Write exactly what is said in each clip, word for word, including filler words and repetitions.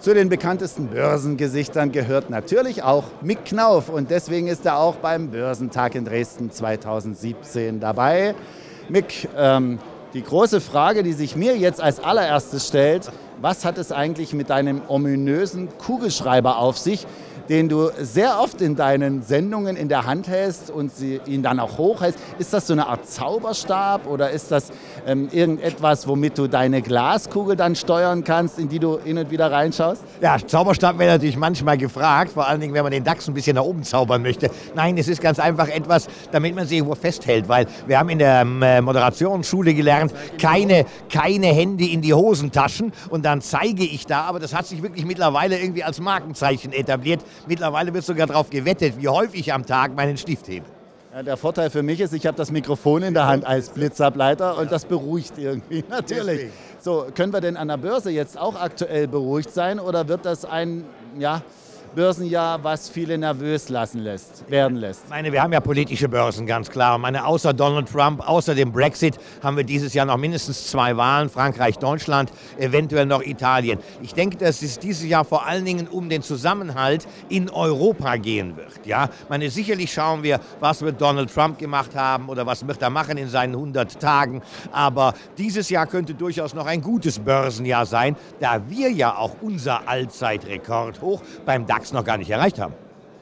Zu den bekanntesten Börsengesichtern gehört natürlich auch Mick Knauf und deswegen ist er auch beim Börsentag in Dresden zweitausendsiebzehn dabei. Mick, ähm, die große Frage, die sich mir jetzt als allererstes stellt, was hat es eigentlich mit deinem ominösen Kugelschreiber auf sich, den du sehr oft in deinen Sendungen in der Hand hältst und sie, ihn dann auch hochhältst? Ist das so eine Art Zauberstab oder ist das ähm, irgendetwas, womit du deine Glaskugel dann steuern kannst, in die du hin und wieder reinschaust? Ja, Zauberstab wäre natürlich manchmal gefragt, vor allen Dingen, wenn man den DAX ein bisschen nach oben zaubern möchte. Nein, es ist ganz einfach etwas, damit man sich irgendwo festhält, weil wir haben in der äh, Moderationsschule gelernt, keine, keine Hände in die Hosentaschen und dann zeige ich da, aber das hat sich wirklich mittlerweile irgendwie als Markenzeichen etabliert. Mittlerweile wird sogar darauf gewettet, wie häufig ich am Tag meinen Stift hebe. Ja, der Vorteil für mich ist, ich habe das Mikrofon in der Hand als Blitzableiter und das beruhigt irgendwie, natürlich. So, können wir denn an der Börse jetzt auch aktuell beruhigt sein oder wird das ein, ja, Börsenjahr, was viele nervös lassen lässt, werden lässt? Ich meine, wir haben ja politische Börsen, ganz klar. Ich meine, außer Donald Trump, außer dem Brexit haben wir dieses Jahr noch mindestens zwei Wahlen, Frankreich, Deutschland, eventuell noch Italien. Ich denke, dass es dieses Jahr vor allen Dingen um den Zusammenhalt in Europa gehen wird. Ja? Ich meine, sicherlich schauen wir, was wird Donald Trump gemacht haben oder was wird er machen in seinen hundert Tagen. Aber dieses Jahr könnte durchaus noch ein gutes Börsenjahr sein, da wir ja auch unser Allzeitrekordhoch beim DAX noch gar nicht erreicht haben.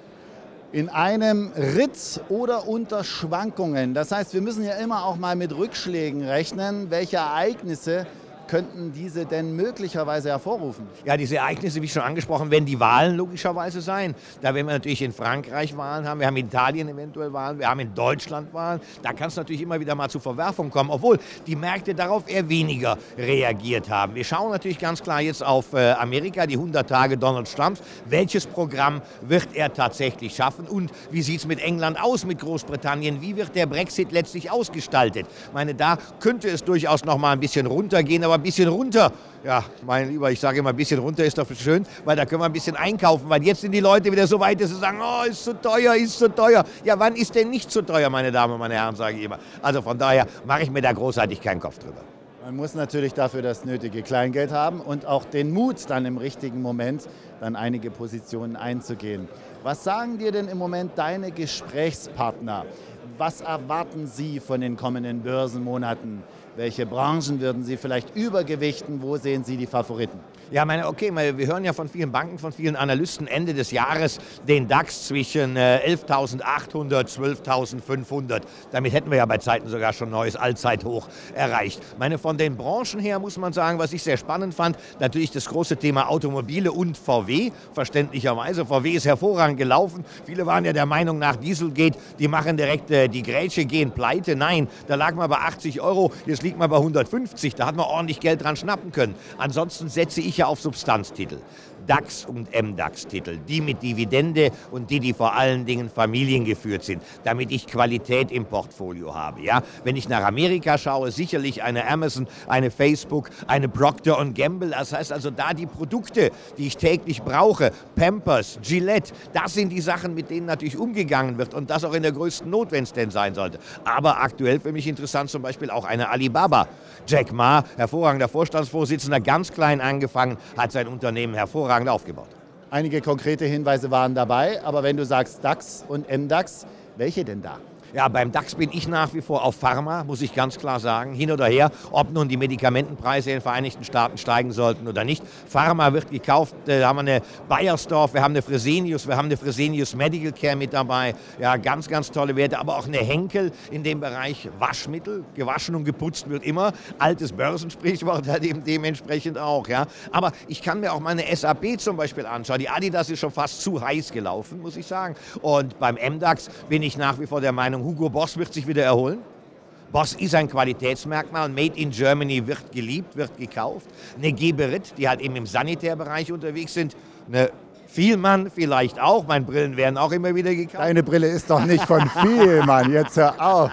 In einem Ritt oder unter Schwankungen. Das heißt, wir müssen ja immer auch mal mit Rückschlägen rechnen. Welche Ereignisse könnten diese denn möglicherweise hervorrufen? Ja, diese Ereignisse, wie schon angesprochen, werden die Wahlen logischerweise sein. Da werden wir natürlich in Frankreich Wahlen haben, wir haben in Italien eventuell Wahlen, wir haben in Deutschland Wahlen. Da kann es natürlich immer wieder mal zu Verwerfungen kommen, obwohl die Märkte darauf eher weniger reagiert haben. Wir schauen natürlich ganz klar jetzt auf äh, Amerika, die hundert Tage Donald Trumps. Welches Programm wird er tatsächlich schaffen und wie sieht es mit England aus, mit Großbritannien? Wie wird der Brexit letztlich ausgestaltet? Ich meine, da könnte es durchaus noch mal ein bisschen runtergehen, aber ein bisschen runter, ja, mein Lieber, ich sage immer, ein bisschen runter ist doch schön, weil da können wir ein bisschen einkaufen, weil jetzt sind die Leute wieder so weit, dass sie sagen, oh, ist zu teuer, ist zu teuer. Ja, wann ist denn nicht zu teuer, meine Damen und meine Herren, sage ich immer. Also von daher mache ich mir da großartig keinen Kopf drüber. Man muss natürlich dafür das nötige Kleingeld haben und auch den Mut, dann im richtigen Moment dann einige Positionen einzugehen. Was sagen dir denn im Moment deine Gesprächspartner? Was erwarten sie von den kommenden Börsenmonaten? Welche Branchen würden Sie vielleicht übergewichten? Wo sehen Sie die Favoriten? Ja, meine, okay, wir hören ja von vielen Banken, von vielen Analysten Ende des Jahres den DAX zwischen elftausendachthundert, zwölftausendfünfhundert. Damit hätten wir ja bei Zeiten sogar schon ein neues Allzeithoch erreicht. Meine, von den Branchen her muss man sagen, was ich sehr spannend fand, natürlich das große Thema Automobile und V W, verständlicherweise. V W ist hervorragend gelaufen. Viele waren ja der Meinung, nach Dieselgate, die machen direkt äh, die Grätsche, gehen pleite. Nein, da lag man bei achtzig Euro, jetzt liegt man bei hundertfünfzig. Da hat man ordentlich Geld dran schnappen können. Ansonsten setze ich ja auf Substanztitel. DAX und M DAX-Titel, die mit Dividende und die, die vor allen Dingen familiengeführt sind, damit ich Qualität im Portfolio habe. Ja? Wenn ich nach Amerika schaue, sicherlich eine Amazon, eine Facebook, eine Procter und Gamble, das heißt also da die Produkte, die ich täglich brauche, Pampers, Gillette, das sind die Sachen, mit denen natürlich umgegangen wird und das auch in der größten Not, wenn es denn sein sollte. Aber aktuell für mich interessant zum Beispiel auch eine Alibaba. Jack Ma, hervorragender Vorstandsvorsitzender, ganz klein angefangen, hat sein Unternehmen hervorragend aufgebaut. Einige konkrete Hinweise waren dabei, aber wenn du sagst DAX und M DAX, welche denn da? Ja, beim DAX bin ich nach wie vor auf Pharma, muss ich ganz klar sagen. Hin oder her, ob nun die Medikamentenpreise in den Vereinigten Staaten steigen sollten oder nicht. Pharma wird gekauft, da haben wir eine Bayersdorf, wir haben eine Fresenius, wir haben eine Fresenius Medical Care mit dabei. Ja, ganz, ganz tolle Werte, aber auch eine Henkel in dem Bereich Waschmittel. Gewaschen und geputzt wird immer. Altes Börsensprichwort halt eben dementsprechend auch. Ja. Aber ich kann mir auch meine S A P zum Beispiel anschauen. Die Adidas ist schon fast zu heiß gelaufen, muss ich sagen. Und beim M DAX bin ich nach wie vor der Meinung, Hugo Boss wird sich wieder erholen. Boss ist ein Qualitätsmerkmal. Made in Germany wird geliebt, wird gekauft. Eine Geberit, die halt eben im Sanitärbereich unterwegs sind. Eine Vielmann vielleicht auch. Meine Brillen werden auch immer wieder gekauft. Deine Brille ist doch nicht von Vielmann. Jetzt hör auf.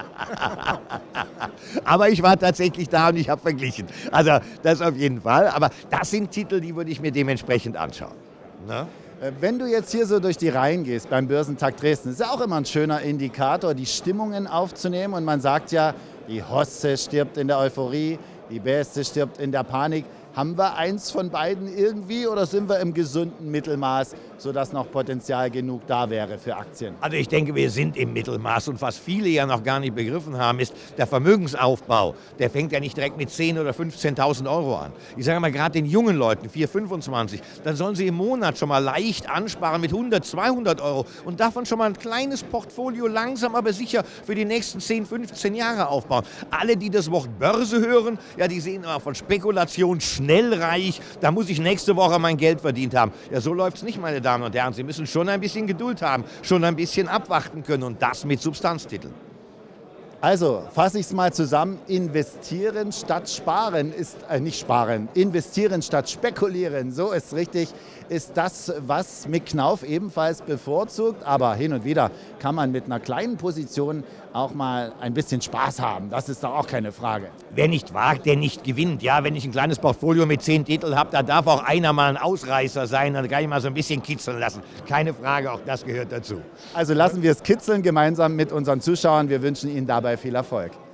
Aber ich war tatsächlich da und ich habe verglichen. Also das auf jeden Fall. Aber das sind Titel, die würde ich mir dementsprechend anschauen. Ne? Wenn du jetzt hier so durch die Reihen gehst beim Börsentag Dresden, ist ja auch immer ein schöner Indikator, die Stimmungen aufzunehmen. Und man sagt ja, die Hosse stirbt in der Euphorie, die Beste stirbt in der Panik. Haben wir eins von beiden irgendwie oder sind wir im gesunden Mittelmaß, sodass noch Potenzial genug da wäre für Aktien? Also ich denke, wir sind im Mittelmaß und was viele ja noch gar nicht begriffen haben, ist der Vermögensaufbau. Der fängt ja nicht direkt mit zehntausend oder fünfzehntausend Euro an. Ich sage mal, gerade den jungen Leuten, vier, fünfundzwanzig, dann sollen sie im Monat schon mal leicht ansparen mit hundert, zweihundert Euro und davon schon mal ein kleines Portfolio langsam, aber sicher für die nächsten zehn, fünfzehn Jahre aufbauen. Alle, die das Wort Börse hören, ja, die sehen immer von Spekulation, schnell reich, da muss ich nächste Woche mein Geld verdient haben. Ja, so läuft es nicht, meine Damen und Herren. Sie müssen schon ein bisschen Geduld haben, schon ein bisschen abwarten können und das mit Substanztiteln. Also fasse ich es mal zusammen, investieren statt sparen ist, äh, nicht sparen, investieren statt spekulieren, so ist richtig, ist das, was Mick Knauf ebenfalls bevorzugt. Aber hin und wieder kann man mit einer kleinen Position auch mal ein bisschen Spaß haben, das ist doch auch keine Frage. Wer nicht wagt, der nicht gewinnt. Ja, wenn ich ein kleines Portfolio mit zehn Titeln habe, da darf auch einer mal ein Ausreißer sein, dann kann ich mal so ein bisschen kitzeln lassen. Keine Frage, auch das gehört dazu. Also lassen wir es kitzeln gemeinsam mit unseren Zuschauern, wir wünschen Ihnen dabei viel Erfolg.